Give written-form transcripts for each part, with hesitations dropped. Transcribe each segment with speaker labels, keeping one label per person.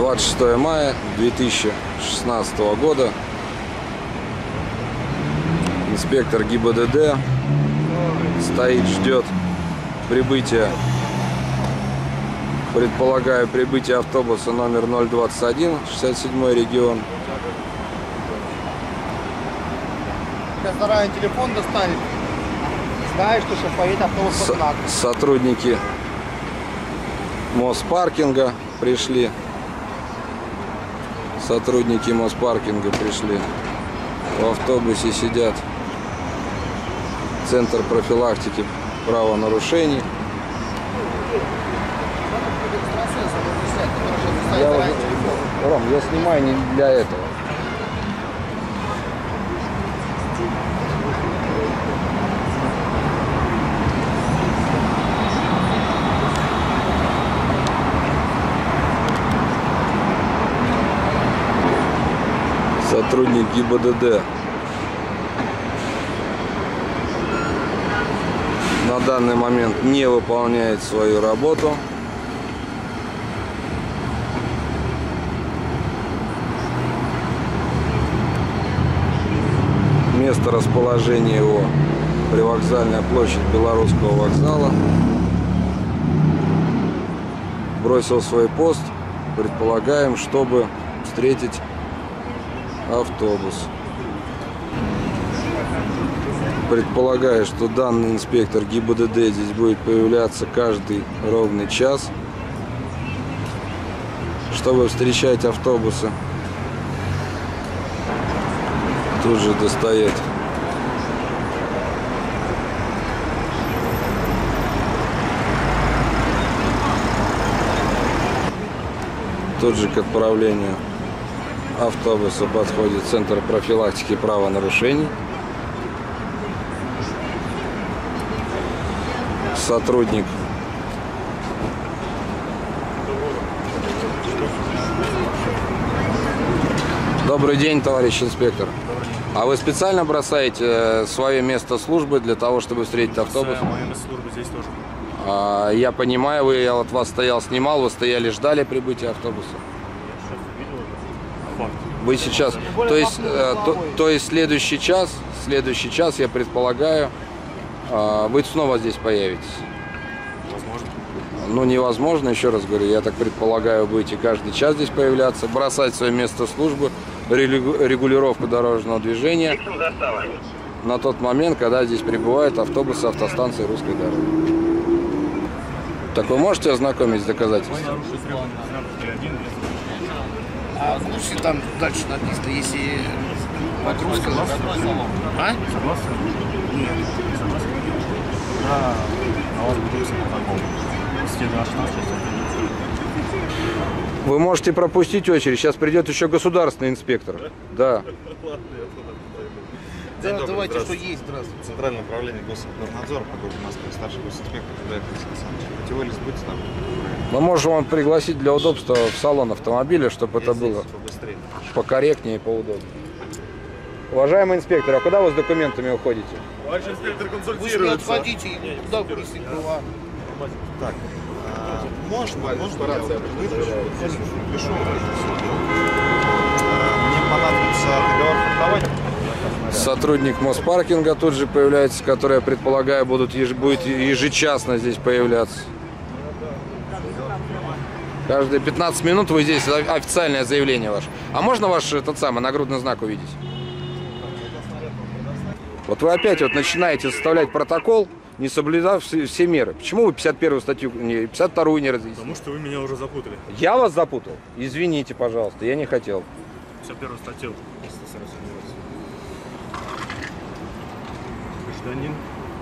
Speaker 1: 26 мая 2016 года. Инспектор ГИБДД стоит, ждет прибытия, предполагаю, прибытия автобуса номер 021, 67 регион.
Speaker 2: Сейчас заранее телефон достанет. Знаешь, что сейчас поедет автобус по знаку.
Speaker 1: Сотрудники Моспаркинга пришли. Сотрудники Моспаркинга пришли. В автобусе сидят. Центр профилактики правонарушений. Ром, я снимаю не для этого. Сотрудник ГИБДД на данный момент не выполняет свою работу. Место расположения его — привокзальная площадь Белорусского вокзала. Бросил свой пост, предполагаем, чтобы встретить автобус. Предполагаю, что данный инспектор ГИБДД здесь будет появляться каждый ровный час, чтобы встречать автобусы. Тут же достает тут же к отправлению автобуса подходит Центр профилактики правонарушений. Сотрудник Добрый день, товарищ инспектор. А вы специально бросаете свое место службы для того, чтобы встретить автобус?
Speaker 3: Мое место службы здесь тоже.
Speaker 1: Я понимаю, я вот вас стоял, снимал, вы стояли, ждали прибытия автобуса. Вы сейчас, то есть следующий час, я предполагаю, вы снова здесь появитесь.
Speaker 3: Возможно.
Speaker 1: Ну, невозможно, еще раз говорю, я так предполагаю, будете каждый час здесь появляться, бросать свое место службы, регулировку дорожного движения на тот момент, когда здесь прибывают автобусы автостанции Русской дороги. Так вы можете ознакомить с доказательствами?
Speaker 2: А если там дальше написано, если погрузка... А?
Speaker 3: Согласен?
Speaker 2: Нет.
Speaker 3: Да, а у вас будет протокол.
Speaker 1: Вы можете пропустить очередь, сейчас придет еще государственный инспектор. Да.
Speaker 2: Да, давайте, что есть, здравствуйте.
Speaker 4: Центральное управление Госавтонадзора по городу Москве, старший госинспектор Федоров Александрович. Путевой лист будете там?
Speaker 1: Мы можем вам пригласить для удобства в салон автомобиля, чтобы это было
Speaker 4: побыстрее,
Speaker 1: покорректнее и поудобнее. Уважаемый инспектор, а куда вы с документами уходите?
Speaker 4: Товарищ инспектор
Speaker 2: Вы же не
Speaker 4: консультируется.
Speaker 2: отходите, куда вынесли права?
Speaker 4: Так, можно пишу. Мне понадобится договор фактования.
Speaker 1: Сотрудник Моспаркинга тут же появляется, который, я предполагаю, будет ежечасно здесь появляться. Каждые 15 минут вы здесь, официальное заявление ваше. А можно ваш нагрудный знак увидеть? Вот вы опять начинаете составлять протокол, не соблюдав все меры. Почему вы 51-ю статью, 52-ю не разъяснили?
Speaker 3: Потому что вы меня уже запутали.
Speaker 1: Я вас запутал? Извините, пожалуйста, я не хотел.
Speaker 3: 51-ю статью. Гражданин.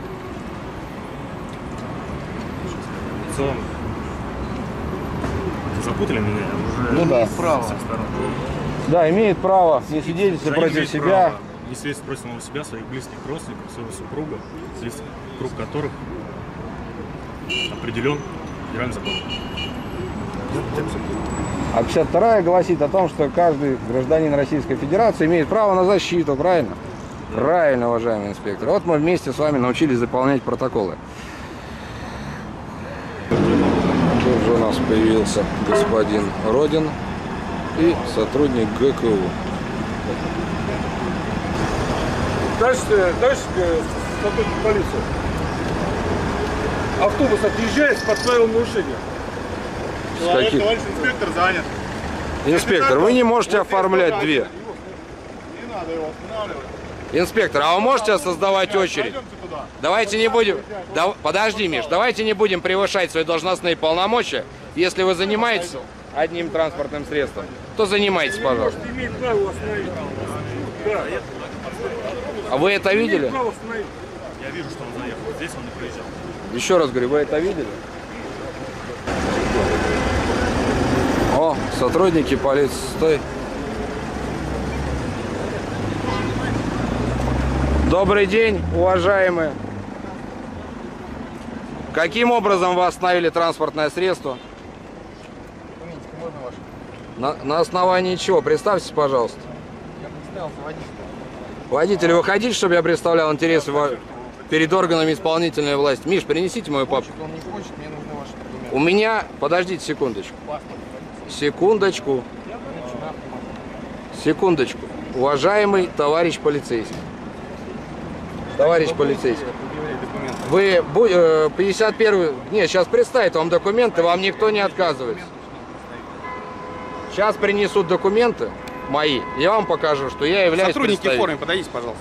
Speaker 3: В целом, запутали меня уже.
Speaker 1: Ну да.
Speaker 2: Право.
Speaker 3: Со всех сторон.
Speaker 1: Да, имеет право не свидетельствовать против
Speaker 3: Имеет
Speaker 1: себя.
Speaker 3: право не свидетельствовать против самого себя, своих близких родственников, своего супруга, круг которых определен федеральным законом.
Speaker 1: А 52-я гласит о том, что каждый гражданин Российской Федерации имеет право на защиту, правильно? Да. Правильно, уважаемый инспектор. Вот мы вместе с вами научились заполнять протоколы. Тут же у нас появился господин Родин. и сотрудник ГКУ.
Speaker 5: Дальше сотрудник полиции. Автобус отъезжает под правилом нарушения.
Speaker 1: С каких?
Speaker 4: Товарищ инспектор занят.
Speaker 1: Инспектор, вы не можете оформлять две.
Speaker 4: Не надо его останавливать.
Speaker 1: Инспектор, а вы можете создавать очередь?
Speaker 4: Пойдемте туда.
Speaker 1: Давайте не будем... Подожди, Миш, давайте не будем превышать свои должностные полномочия. Если вы занимаетесь одним транспортным средством, то занимайтесь, пожалуйста.
Speaker 5: Может, имеет право остановить. Да,
Speaker 1: А вы это видели?
Speaker 5: имеет право остановить.
Speaker 3: Я вижу, что он заехал. Здесь он не проезжал.
Speaker 1: Еще раз говорю, вы это видели? О, сотрудники полиции, стой. Добрый день, уважаемые. Каким образом вы остановили транспортное средство?
Speaker 2: Документики можно ваши?
Speaker 1: На основании чего? Представьтесь, пожалуйста.
Speaker 2: Я представился водителем.
Speaker 1: Водитель, вы хотите, чтобы я представлял интересы перед органами исполнительной власти? Миш, принесите мою папку.
Speaker 2: Он не хочет, мне нужны ваши документы.
Speaker 1: У меня... Подождите секундочку. Секундочку. Секундочку. Уважаемый товарищ полицейский. Товарищ полицейский. Вы 51-й... Нет, сейчас представит вам документы, вам никто не отказывается. Сейчас принесут документы мои, я вам покажу, что я являюсь
Speaker 4: Сотрудники в
Speaker 1: представителем.
Speaker 4: форме, подойдите, пожалуйста.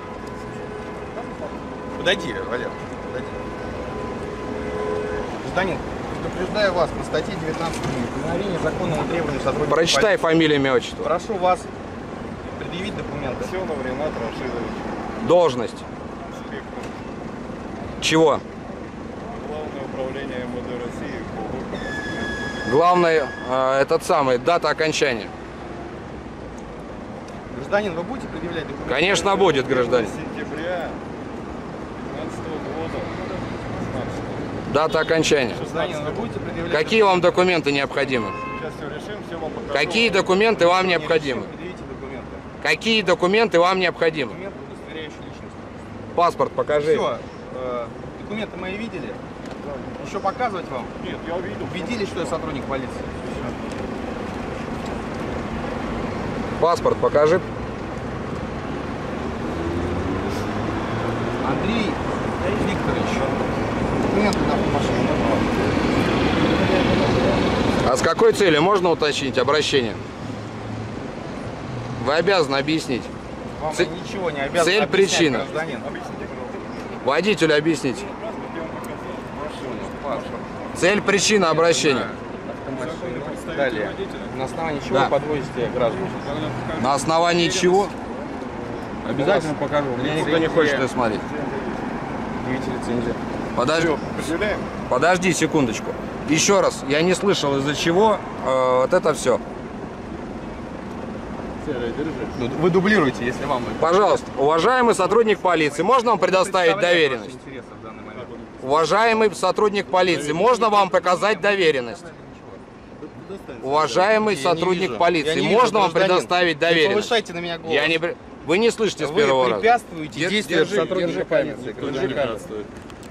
Speaker 4: Подойди, Валер. Подойди. Гражданин, предупреждаю вас по статье 19 «Игнорирование законного требования сотрудников
Speaker 1: Прочитай
Speaker 4: полиции».
Speaker 1: фамилию, имя, отчество.
Speaker 4: Прошу вас предъявить документы. Аксенов Ренат Рашидович,
Speaker 1: Должность.
Speaker 4: инспектор.
Speaker 1: Чего?
Speaker 4: Главное управление МВД России по ГУ.
Speaker 1: Главное, этот самый, дата окончания.
Speaker 4: Гражданин, вы будете предъявлять документы?
Speaker 1: Конечно, будет, гражданин.
Speaker 4: Сентября 2015 года. 16.
Speaker 1: Дата окончания.
Speaker 4: Гражданин, вы будете предъявлять?
Speaker 1: Какие вам документы необходимы?
Speaker 4: Сейчас все решим, все вам покажу.
Speaker 1: Какие документы вам необходимы?
Speaker 4: Предъявите документы.
Speaker 1: Какие документы вам необходимы?
Speaker 4: Документы, удостоверяющие личность.
Speaker 1: Паспорт покажи.
Speaker 4: Все, документы мои видели? Еще показывать вам?
Speaker 5: Нет, я увидел.
Speaker 4: Убедились, что я сотрудник полиции?
Speaker 1: Паспорт покажи.
Speaker 4: Андрей Викторович.
Speaker 2: Документы на машину можно?
Speaker 1: А с какой целью можно уточнить обращение? Вы обязаны объяснить.
Speaker 4: Вам
Speaker 1: Цель-
Speaker 4: ничего не обязан
Speaker 1: цель,
Speaker 4: объяснять,
Speaker 1: причина.
Speaker 4: гражданин.
Speaker 1: Водителю объяснить.
Speaker 4: Машину, паспорт.
Speaker 1: Цель, причина обращения.
Speaker 4: Автомашину. Далее. На основании чего
Speaker 1: Да.
Speaker 4: вы подвозите граждан?
Speaker 1: На основании чего? Обязательно покажу. Мне никто не хочет это смотреть.
Speaker 4: Предъявите лицензию.
Speaker 1: Подожди секундочку. Еще раз, я не слышал, из-за чего вот это все.
Speaker 4: Ну, вы дублируете, если вам...
Speaker 1: Пожалуйста, уважаемый сотрудник полиции, можно вам предоставить доверенность? Уважаемый сотрудник полиции, можно вам показать доверенность? Уважаемый сотрудник полиции, можно вам предоставить
Speaker 2: Не
Speaker 1: доверенность?
Speaker 2: повышайте на меня голос.
Speaker 1: Я не... Вы не слышите с
Speaker 4: Вы
Speaker 1: первого раза.
Speaker 4: препятствуете действиям сотрудника
Speaker 1: держи камеру.
Speaker 4: полиции.
Speaker 1: Держи
Speaker 4: гражданин.
Speaker 1: камеру.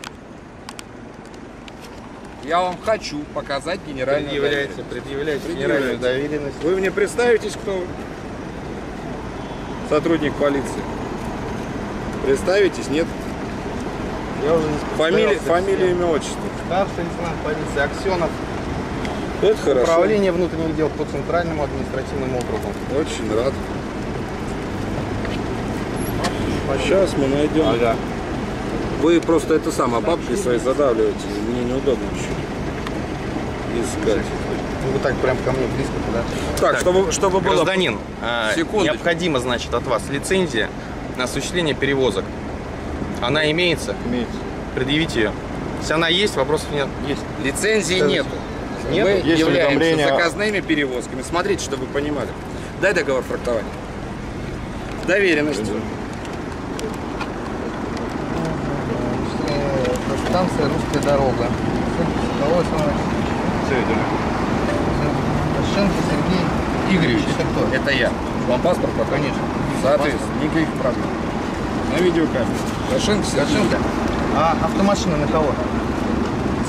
Speaker 1: Я вам хочу показать генеральную доверенность.
Speaker 4: Предъявляете генеральную доверенность.
Speaker 1: Вы мне представитесь, кто вы? Сотрудник полиции. Представитесь, нет?
Speaker 2: Я уже не
Speaker 1: Фамилия, имя, отчество.
Speaker 2: Старший лейтенант полиции Аксенов.
Speaker 1: Это хорошо.
Speaker 2: Управление внутренних дел по Центральному административному округу.
Speaker 1: Очень рад. Сейчас мы найдем.
Speaker 2: Ага.
Speaker 1: Вы просто это самое, папкой своей задавливаете. Мне неудобно еще искать.
Speaker 2: Вы так прям ко мне близко подошли.
Speaker 1: Так, чтобы было...
Speaker 4: Гражданин,
Speaker 1: Секундочку.
Speaker 4: необходимо, значит, от вас лицензия на осуществление перевозок. Она имеется?
Speaker 2: Имеется.
Speaker 4: Предъявите ее. Если она есть, вопросов нет.
Speaker 2: Есть.
Speaker 1: Лицензии нету.
Speaker 4: Нет?
Speaker 1: Мы
Speaker 2: Есть
Speaker 1: являемся
Speaker 2: уведомление.
Speaker 1: заказными перевозками. Смотрите, чтобы вы понимали. Дай договор трактования. Доверенность.
Speaker 2: Станция «Русская дорога». Тащенко Сергей Игоревич. Это кто?
Speaker 1: Это я. Вам паспорт пока?
Speaker 2: Конечно.
Speaker 1: Соответственно, никаких проблем. На видеокамеру. Ташенко Сергей.
Speaker 2: Тащенко. А автомашина на кого?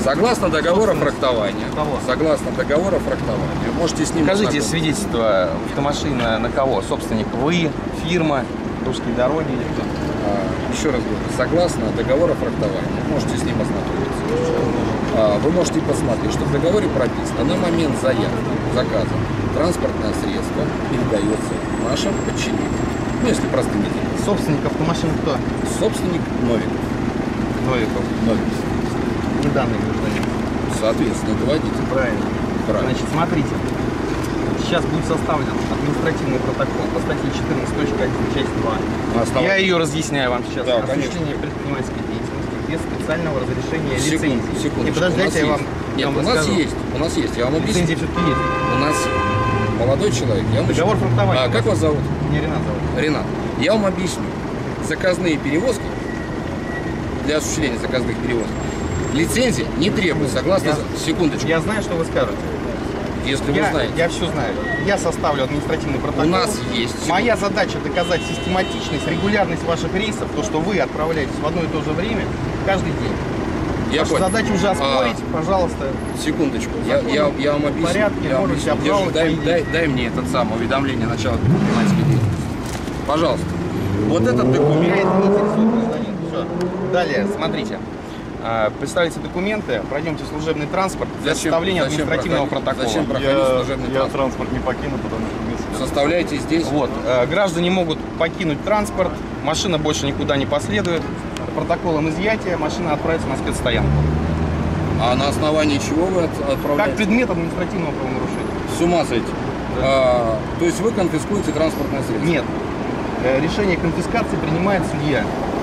Speaker 1: Согласно договору фрахтования.
Speaker 2: Кого?
Speaker 1: Согласно договору фрахтования. Можете с ним
Speaker 6: Покажите
Speaker 1: ознакомиться.
Speaker 6: свидетельство автомашины на кого? Собственник вы, фирма, русские дороги или кто?
Speaker 1: Еще раз говорю, согласно договору фрахтования, можете с ним ознакомиться. Вы можете посмотреть, что в договоре прописано на момент заказа транспортное средство передается нашим подчинениям. Ну, если простым языком.
Speaker 2: Собственник автомашины кто?
Speaker 1: Собственник Новиков.
Speaker 2: Новиков.
Speaker 1: Новиков.
Speaker 2: Не данный гражданин.
Speaker 1: Соответственно, это водитель.
Speaker 2: Правильно.
Speaker 1: Правильно.
Speaker 2: Значит, смотрите. Сейчас будет составлен административный протокол по статье 14.1, часть 2.
Speaker 1: На основании-
Speaker 6: Я ее разъясняю вам сейчас.
Speaker 1: Да, конечно.
Speaker 2: Осуществление предпринимательской деятельности без специального разрешения
Speaker 1: Секунду,
Speaker 2: лицензии.
Speaker 1: секундочку.
Speaker 2: Не подождите, я вам
Speaker 1: Нет,
Speaker 2: вам
Speaker 1: у нас
Speaker 2: расскажу.
Speaker 1: есть. У нас есть. Я вам объясню.
Speaker 2: Лицензия все-таки есть.
Speaker 1: У нас молодой человек. Я вам
Speaker 2: Договор
Speaker 1: объясню.
Speaker 2: фрахтования.
Speaker 1: Как вас зовут?
Speaker 2: Меня Ренат зовут.
Speaker 1: Ренат. Я вам объясню. Заказные перевозки, для осуществления заказных перевозок, лицензия не требует, согласно... Секундочку.
Speaker 2: Я знаю, что вы скажете.
Speaker 1: Если вы знаете.
Speaker 2: Я все знаю. Я составлю административный протокол.
Speaker 1: У нас есть.
Speaker 2: Моя задача доказать систематичность, регулярность ваших рейсов, то, что вы отправляетесь в одно и то же время каждый день.
Speaker 1: Я
Speaker 2: Ваша
Speaker 1: понял.
Speaker 2: задача уже оспорить, пожалуйста.
Speaker 1: Секундочку. Я вам объясню.
Speaker 2: порядке,
Speaker 1: Я вам
Speaker 2: можете
Speaker 1: объясню.
Speaker 2: обжаловать,
Speaker 1: Дай мне этот самый уведомление начала предпринимательской деятельности. Пожалуйста. Вот этот
Speaker 2: Меня
Speaker 1: документ.
Speaker 2: это не интересует, гражданин. Все. Далее, смотрите. Представляйте документы, пройдемте в служебный транспорт для составления административного протокола.
Speaker 1: Зачем проходить служебный транспорт?
Speaker 5: транспорт не покину, потому что вместе.
Speaker 1: Составляйте здесь.
Speaker 6: Вот, граждане могут покинуть транспорт, машина больше никуда не последует.
Speaker 2: Протоколом изъятия машина отправится на спецстоянку.
Speaker 1: А на основании чего вы
Speaker 2: Как
Speaker 1: отправляете?
Speaker 2: предмет административного правонарушения.
Speaker 1: С ума сойти. То есть вы конфискуете транспортное средство?
Speaker 2: Нет. Решение конфискации принимает судья.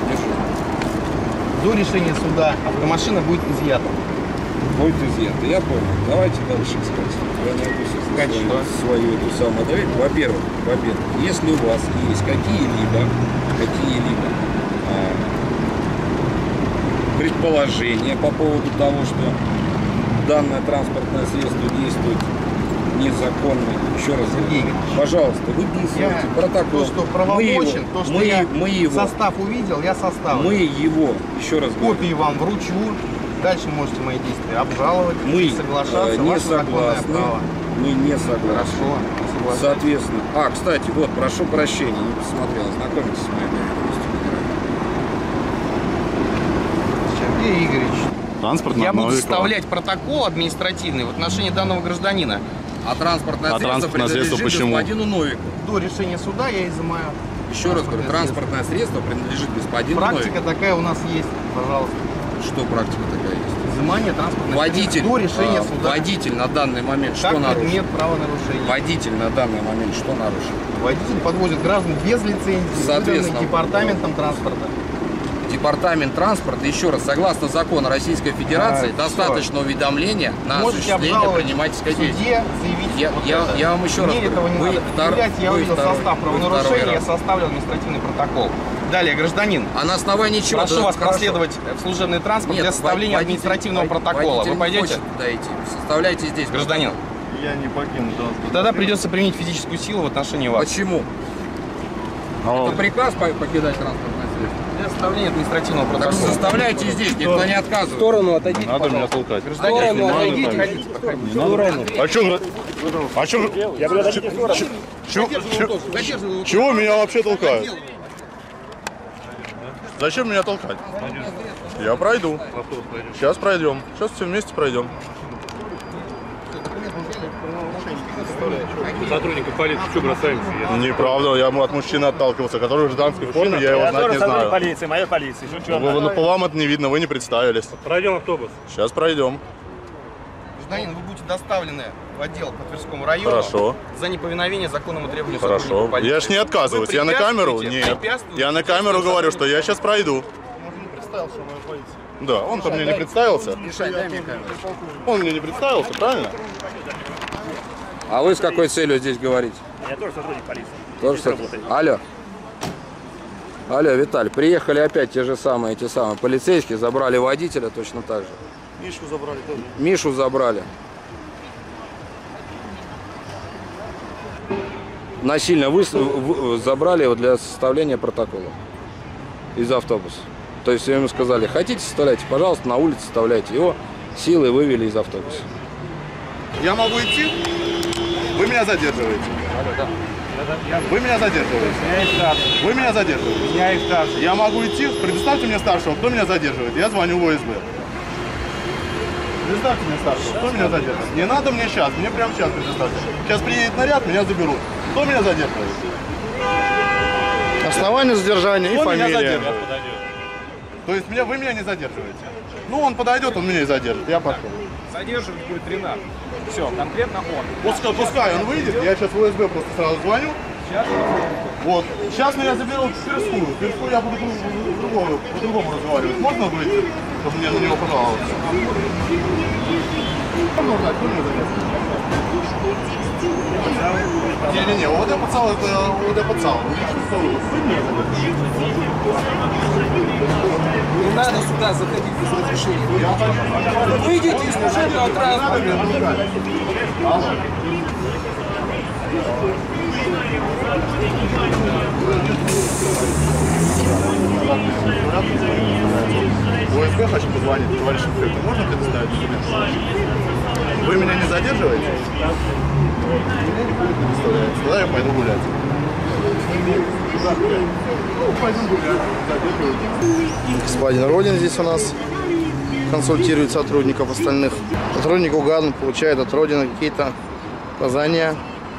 Speaker 2: До решения суда автомашина будет изъята.
Speaker 1: Будет изъято. Я понял. Давайте дальше искать. Я найду
Speaker 2: Искать что?
Speaker 1: свою эту самую доверие. Во-первых, если у вас есть какие-либо предположения по поводу того, что данное транспортное средство действует незаконно, еще раз
Speaker 2: Сергей
Speaker 1: говорю,
Speaker 2: Игоревич,
Speaker 1: пожалуйста, выписывайте протокол.
Speaker 2: То, что правомочен, то, что я
Speaker 1: мы его,
Speaker 2: состав увидел, я составлю.
Speaker 1: мы его, еще раз говорю,
Speaker 2: Копии вам вручу. Дальше можете мои действия обжаловать,
Speaker 1: мы
Speaker 2: соглашаться,
Speaker 1: не
Speaker 2: ваше законное
Speaker 1: согласны,
Speaker 2: право.
Speaker 1: мы не согласны.
Speaker 2: Хорошо, не согласен.
Speaker 1: Соответственно, кстати, вот, прошу прощения, не посмотрел, ознакомьтесь с моей доверенностью.
Speaker 2: Сергей Игоревич,
Speaker 5: Транспортное
Speaker 6: Я буду составлять протокол административный в отношении данного гражданина.
Speaker 1: А транспортное
Speaker 5: А
Speaker 1: средство
Speaker 5: транспортное
Speaker 1: принадлежит
Speaker 5: средство почему?
Speaker 1: господину Новику.
Speaker 2: до решения суда я изымаю.
Speaker 1: Еще раз говорю, транспортное средство принадлежит господину
Speaker 2: Практика
Speaker 1: Новику.
Speaker 2: такая у нас есть, пожалуйста.
Speaker 1: Что практика такая есть?
Speaker 2: Изымание транспортного
Speaker 1: Водитель,
Speaker 2: средства до решения суда.
Speaker 1: водитель на данный момент что
Speaker 2: Как
Speaker 1: нарушил?
Speaker 2: предмет правонарушения.
Speaker 1: Водитель на данный момент что нарушил?
Speaker 2: Водитель подвозит граждан без лицензии,
Speaker 1: Соответственно,
Speaker 2: выданной департаментом транспорта.
Speaker 1: Департамент транспорта, еще раз, согласно закону Российской Федерации,
Speaker 2: всё.
Speaker 1: достаточно уведомления на
Speaker 2: Можете
Speaker 1: осуществление
Speaker 2: обжаловать
Speaker 1: предпринимательской
Speaker 2: в
Speaker 1: деятельности.
Speaker 2: суде, заявить вот это.
Speaker 1: Я вам еще раз
Speaker 2: Мне
Speaker 1: говорю,
Speaker 2: этого не
Speaker 1: вы
Speaker 2: надо предъявлять, я
Speaker 1: вы
Speaker 2: увидел
Speaker 1: второй-
Speaker 2: состав
Speaker 1: вы
Speaker 2: правонарушения,
Speaker 1: второй
Speaker 2: я
Speaker 1: раз.
Speaker 2: составлю административный протокол.
Speaker 6: Далее, гражданин,
Speaker 1: А на основании чего?
Speaker 6: прошу
Speaker 1: Да,
Speaker 6: вас
Speaker 1: хорошо.
Speaker 6: проследовать в служебный транспорт
Speaker 1: Нет,
Speaker 6: для составления
Speaker 1: водитель-
Speaker 6: административного
Speaker 1: водитель
Speaker 6: протокола.
Speaker 1: не
Speaker 6: Вы пойдете?
Speaker 1: хочет туда идти. Составляйте здесь.
Speaker 6: Гражданин,
Speaker 5: Я не покину транспорт.
Speaker 6: тогда придется применить физическую силу в отношении вас.
Speaker 1: Почему? Это приказ покидать транспортное средство.
Speaker 6: Для составления административного
Speaker 1: Так
Speaker 6: протокола.
Speaker 1: составляйте здесь, никто не отказывает.
Speaker 6: сторону отойдите,
Speaker 5: Надо меня
Speaker 6: пожалуйста.
Speaker 5: толкать.
Speaker 6: Гражданин,
Speaker 5: Не надо,
Speaker 6: отойдите,
Speaker 5: там.
Speaker 6: проходите, проходите.
Speaker 5: Не надо. А чё? Чего меня вообще толкают? Зачем меня толкать? Я пройду. Сейчас пройдем. Сейчас все вместе пройдем.
Speaker 3: Сотрудников полиции что бросаемся?
Speaker 5: Неправда, я от мужчины отталкивался, который в гражданской форме, я его знать не знаю.
Speaker 7: Полиции, моя полиция.
Speaker 5: По вам это не видно, вы не представились.
Speaker 3: Пройдем автобус.
Speaker 5: Сейчас пройдем.
Speaker 6: Гражданин, вы будете доставлены в отдел по Тверскому району
Speaker 5: Хорошо.
Speaker 6: за неповиновение законному требованию
Speaker 5: Хорошо.
Speaker 6: сотрудников полиции.
Speaker 5: Я ж не отказываюсь.
Speaker 6: Вы
Speaker 5: Я на камеру?
Speaker 6: препятствуете?
Speaker 5: Нет.
Speaker 6: Препятствуете?
Speaker 5: Я на камеру говорю, что я сейчас пройду. Да, он ко мне не представился. Он мне не представился, правильно?
Speaker 1: А вы с какой целью здесь говорите?
Speaker 7: Я тоже сотрудник полиции.
Speaker 1: Тоже
Speaker 7: Здесь
Speaker 1: что?
Speaker 7: работаю.
Speaker 1: Алло. Алло, Виталь, приехали опять те же самые полицейские, забрали водителя точно так же.
Speaker 5: Мишу забрали тоже.
Speaker 1: Мишу забрали. Насильно забрали его для составления протокола из автобуса. То есть ему сказали, хотите составляйте, пожалуйста, на улице составляйте его. силой вывели из автобуса.
Speaker 5: Я могу идти? Вы меня задерживаете. Вы меня задерживаете. Вы меня задерживаете. Я могу идти? Предоставьте мне старшего. Кто меня задерживает? Я звоню в ОСБ. Предоставьте мне старшего. Кто меня задерживает? Не надо мне сейчас. Мне прямо сейчас предоставьте. Сейчас приедет наряд, меня заберут. Кто меня задерживает?
Speaker 6: Основание задержания и
Speaker 5: Кто меня
Speaker 6: фамилия.
Speaker 5: задерживает? То есть вы меня не задерживаете? Ну, он подойдет, он меня и задержит. Я пошел.
Speaker 2: Задерживать будет Ренат. Все, конкретно он.
Speaker 5: Пускай он выйдет, я сейчас в ОСБ просто сразу звоню.
Speaker 2: Сейчас
Speaker 5: Вот. Сейчас меня заберут в Тверскую. В Тверскую я буду по-другому разговаривать. Можно выйти, чтобы мне на него пожаловаться? Можно узнать, кто меня задержит? Не-не-не, ОВД Пацал это ОВД Пацал.
Speaker 8: Не надо сюда заходить без разрешения. Выйдите из служебного транспорта.
Speaker 5: В ОСБ хочу позвонить, товарищ инспектор. Можно предоставить документы? Вы меня не задерживаете? Тогда я пойду гулять. Ну, пойдем гулять.
Speaker 6: Господин Родин здесь у нас консультирует сотрудников остальных. Сотрудник УГАН получает от Родина какие-то указания.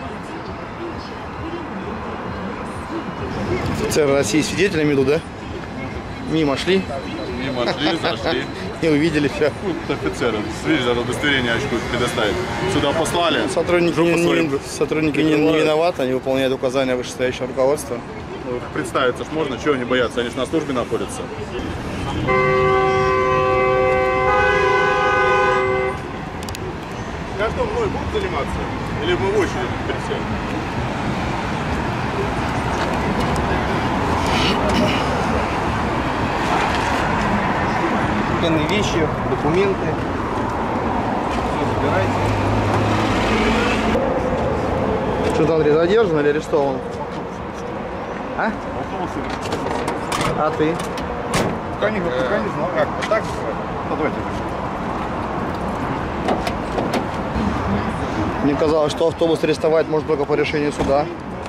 Speaker 6: Офицеры России свидетелями идут, да? Мимо шли.
Speaker 5: Мимо шли, зашли.
Speaker 6: И увидели все.
Speaker 5: Офицеры, видишь, даже удостоверение очко предоставить. Сюда послали.
Speaker 6: Сотрудники не виноваты, они выполняют указания вышестоящего руководства.
Speaker 5: Ну, представиться ж можно, чего они боятся, они же на службе находятся. А что, мной будут заниматься? Или мы в очередь присядем?
Speaker 6: Ценные вещи, документы. Все забирайте. Что, Андрей, задержан или арестован? А? А ты?
Speaker 5: Пока не знал. Как? Вот так? Ну, давайте.
Speaker 6: Мне казалось, что автобус арестовать можно только по решению суда.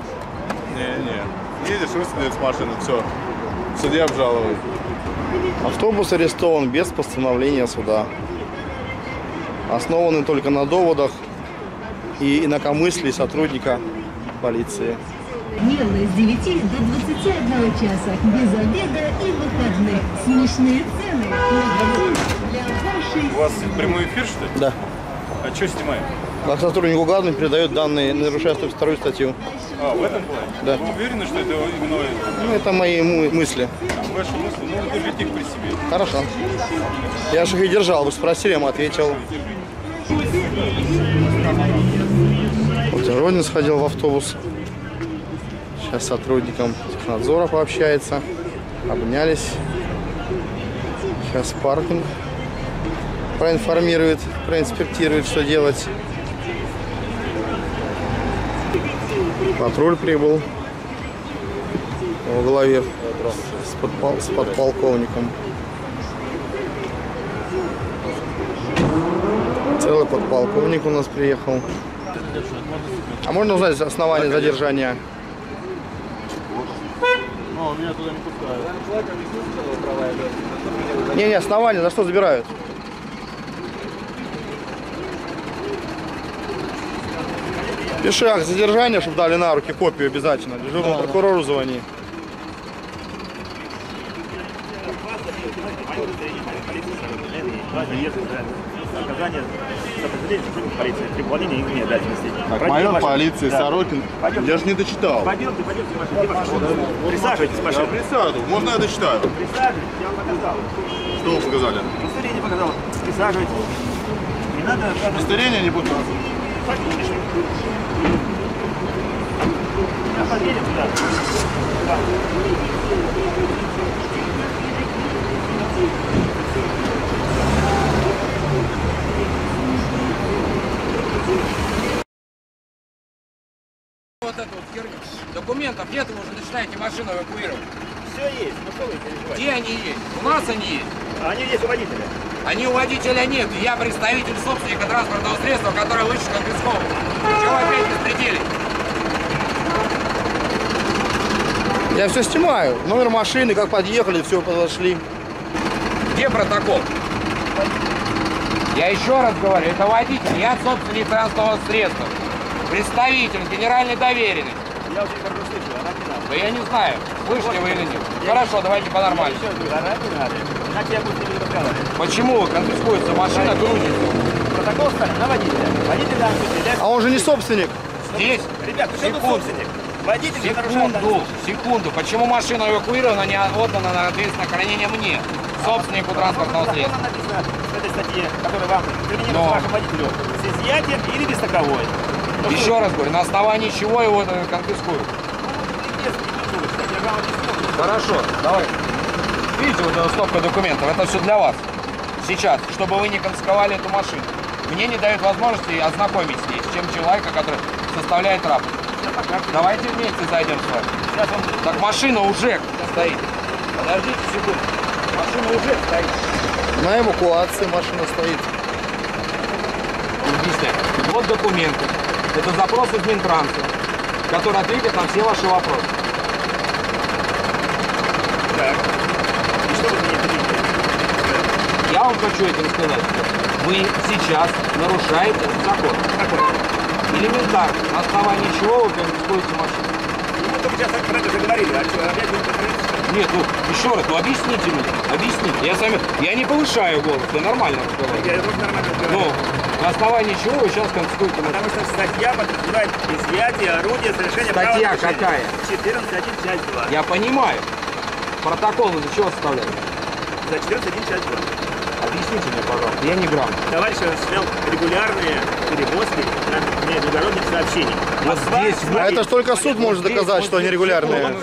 Speaker 5: Не. Едешь, высадили с машины, все. Судья обжалует.
Speaker 6: Автобус арестован без постановления суда. Основанный только на доводах и инакомыслии сотрудника полиции.
Speaker 9: Дневно с 9 до 21 часа, без обеда и выходных. Смешные цены. Магазин для вашей...
Speaker 3: У вас прямой эфир, что ли?
Speaker 6: Да.
Speaker 3: А что снимаем?
Speaker 6: Как сотрудник УГАН передает данные, нарушая 102 статью.
Speaker 3: А, в этом плане?
Speaker 6: Да.
Speaker 3: Вы уверены, что это именно
Speaker 6: Ну, это мои мысли.
Speaker 3: ваши мысли? Ну, вы держите их при себе.
Speaker 6: Хорошо. Я же их и держал, вы спросили, я вам ответил. Вот и Родин сходил в автобус. Сейчас с сотрудником технадзора пообщается. Обнялись. Сейчас паркинг проинформирует, проинспектирует, что делать. Патруль прибыл во главе с подполковником. Целый подполковник у нас приехал. А можно узнать основание задержания?
Speaker 5: Ну, меня туда не пускают.
Speaker 6: Не, основание, за что забирают? Пиши акт задержания, чтобы дали на руки копию обязательно. Дежурному прокурору звони.
Speaker 7: Оказание сопровождения сотрудников полиции при выполнении их обязанностей.
Speaker 5: Майор полиции Сорокин.
Speaker 7: Пойдемте.
Speaker 5: Я же не дочитал.
Speaker 7: Пойдемте, машина. Присаживайтесь,
Speaker 5: Я
Speaker 7: машина.
Speaker 5: присяду. Можно я дочитаю?
Speaker 7: Присаживайтесь, я вам показал.
Speaker 5: Что вы показали?
Speaker 7: Удостоверение показал. Присаживайтесь. Не надо...
Speaker 5: Удостоверение не буду.
Speaker 7: Я поверю, да.
Speaker 8: Вот эту вот херню. Документов нет, вы уже начинаете машину эвакуировать.
Speaker 7: Все есть, ну что вы переживаете?
Speaker 8: Где они есть? У нас они есть.
Speaker 7: Они есть у водителя.
Speaker 1: Они у водителя нет. Я представитель собственника транспортного средства, которое лучше конфисковано. Чего опять беспределить?
Speaker 6: Я все снимаю. Номер машины, как подъехали, все, подошли.
Speaker 1: Где протокол? Я еще раз говорю, это водитель, я собственник транспортного средства. Представитель, генеральный доверенный.
Speaker 7: Я очень хорошо слышу, она не надо.
Speaker 1: Да я не знаю, слышите вы или нет. Хорошо, давайте по-нормальному.
Speaker 7: Иначе я буду с ними разговаривать.
Speaker 1: Почему конфискуется машина, грузится?
Speaker 7: Протокол ставим на водителя. Водитель нам определяет.
Speaker 6: А он же не собственник.
Speaker 1: Здесь,
Speaker 7: Ребят, ты что тут собственник? Водитель не нарушает.
Speaker 1: секунду. Почему машина эвакуирована, не отдана на ответственное хранение мне, собственнику транспортного средства?
Speaker 7: Написано в этой статье, которая вам применена вашему водителю, с изъятием или без таковой.
Speaker 1: Еще раз говорю, на основании чего его конфискуют? Хорошо, давай. Видите, вот эта стопка документов, это все для вас. Сейчас, чтобы вы не конфисковали эту машину. Мне не дают возможности ознакомить с ней, с чем человека, который составляет рапорт. Давайте вместе зайдем с вами. Так машина уже стоит. Подождите секунду. Машина уже стоит.
Speaker 6: На эвакуации машина стоит.
Speaker 1: Объясняю. Вот документы. Это запрос из Минтранса, который ответит на все ваши вопросы.
Speaker 7: Так. И что вы мне хотите?
Speaker 1: Я вам хочу этим сказать, что вы сейчас нарушаете закон. Элементарно. На основании чего вы конфискуете машину?
Speaker 7: Мы только сейчас про это уже говорили, а что, опять будем повторять?
Speaker 1: Нет, еще раз, объясните мне. Объясните. Я не повышаю голос, я нормально разговариваю.
Speaker 7: Я тоже нормально разговариваю.
Speaker 1: На основании чего вы сейчас конфискуете машину?
Speaker 7: Потому что статья подразумевает изъятие орудия совершения
Speaker 1: Статья
Speaker 7: правонарушения.
Speaker 1: какая?
Speaker 7: 14.1 часть 2.
Speaker 1: Я понимаю. Протокол из-за чего составляют?
Speaker 7: За 14.1 часть 2.
Speaker 1: Объясните мне, пожалуйста. Я не грамотный.
Speaker 7: Товарищ осуществлял регулярные перевозки международных сообщений.
Speaker 1: Вот здесь вы...
Speaker 6: А это ж только суд может доказать, что они регулярные.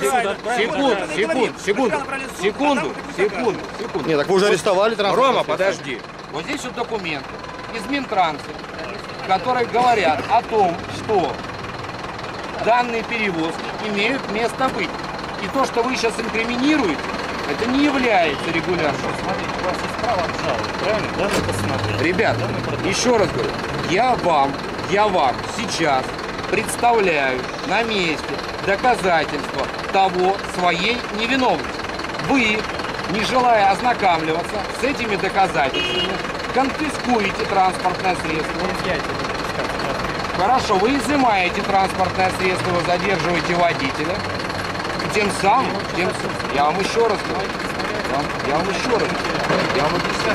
Speaker 1: Секунду.
Speaker 6: Нет, так вы уже арестовали транспорт.
Speaker 1: Рома, подожди. Вот здесь вот документы из Минтранса, которые говорят о том, что данные перевозки имеют место быть. И то, что вы сейчас инкриминируете, это не является регулярным.
Speaker 3: Смотрите, у вас есть право обжаловать, правильно? Данный посмотреть.
Speaker 1: Ребят, еще раз говорю, я вам сейчас представляю на месте доказательства того своей невиновности. Вы, не желая ознакомливаться с этими доказательствами, конфискуете транспортное средство. Хорошо, вы изымаете транспортное средство, вы задерживаете водителя. Тем самым, я вам еще раз говорю, я вам объясняю.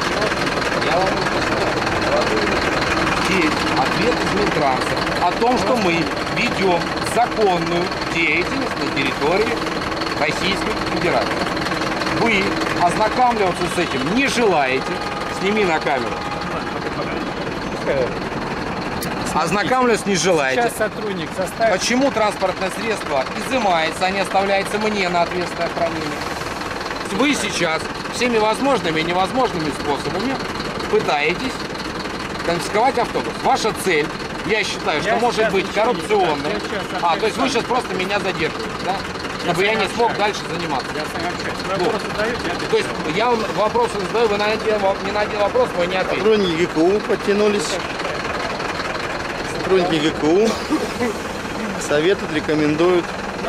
Speaker 1: Здесь ответ из Минтранса о том, что мы ведем законную деятельность на территории Российской Федерации. Вы ознакомливаться с этим не желаете, сними на камеру. Ознакомливаться не желаете.
Speaker 8: Сейчас сотрудник составит.
Speaker 1: Почему транспортное средство изымается, а не оставляется мне на ответственное хранение? Вы сейчас всеми возможными и невозможными способами пытаетесь конфисковать автобус. Ваша цель, я считаю, что может быть коррупционной. То есть вы сейчас просто меня задерживаете, да? Чтобы я не смог дальше заниматься.
Speaker 8: Я с вами общаюсь.
Speaker 1: То есть я вам вопросы задаю, вы ни на один вопрос вы не ответите.
Speaker 6: Сотрудники ГКУ подтянулись. Сотрудники ГКУ советуют, рекомендуют.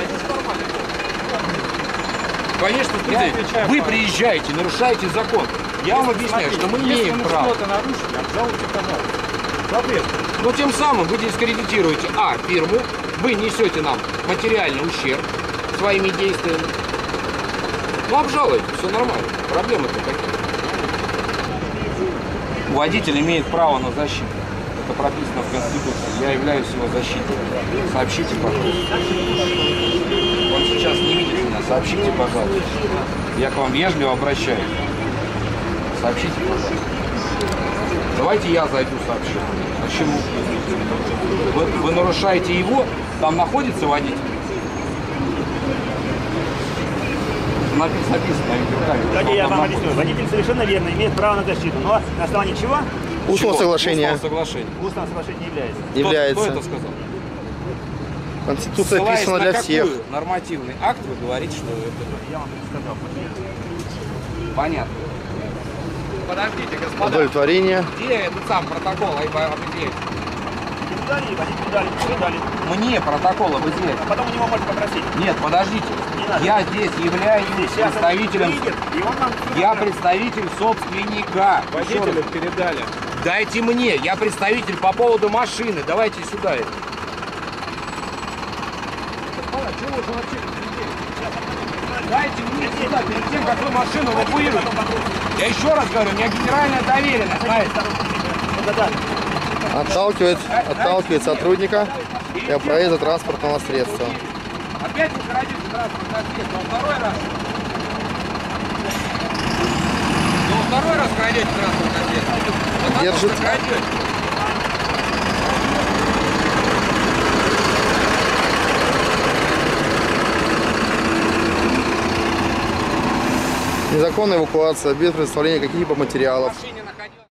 Speaker 1: Конечно, вы приезжаете, нарушаете закон. Я вам объясняю, что мы имеем право.
Speaker 8: Если что-то нарушили, обжалуйте, пожалуйста.
Speaker 1: Соответственно, но тем самым вы дискредитируете фирму, вы несете нам материальный ущерб своими действиями. Ну, обжалуйте, все нормально. Проблемы-то какие? Водитель имеет право на защиту. Это прописано в Конституции. Я являюсь его защитником. Сообщите, пожалуйста. Он сейчас не видит меня. Сообщите, пожалуйста. Я к вам вежливо обращаюсь. Сообщите, пожалуйста. Давайте я зайду сообщу. Почему? Вы нарушаете его, там находится водитель. Написано на видеокамере.
Speaker 7: Давайте я вам объясню. Водитель совершенно верно имеет право на защиту. Но на основании чего?
Speaker 6: Устного соглашения.
Speaker 1: Устного соглашения.
Speaker 7: Устного соглашения не является.
Speaker 6: Является.
Speaker 1: Кто это сказал?
Speaker 6: Конституция
Speaker 1: Ссылаясь
Speaker 6: писана
Speaker 1: на
Speaker 6: для
Speaker 1: какой
Speaker 6: всех.
Speaker 1: нормативный акт вы говорите, что это...
Speaker 7: Я вам сказал.
Speaker 1: Понятно.
Speaker 10: подождите, господа.
Speaker 6: удовлетворение.
Speaker 10: Где этот сам протокол об изъятии?
Speaker 7: Передали.
Speaker 10: Мне протокол об изъятии.
Speaker 7: А потом у него можно попросить.
Speaker 10: Нет, подождите. Я здесь являюсь представителем. Я представитель собственника.
Speaker 8: Водителям передали.
Speaker 10: Дайте мне. Я представитель по поводу машины. Давайте сюда. Дайте мне сюда, перед тем, как вы машину эвакуируете. Я еще раз говорю, у меня генеральная доверенность.
Speaker 6: Отталкивает сотрудника для проезда транспортного средства.
Speaker 10: Опять вы крадете транспортное средство, второй раз. Второй раз крадете транспортное средство.
Speaker 6: Держите. Незаконная эвакуация без предоставления каких-либо материалов.
Speaker 10: В машине находилась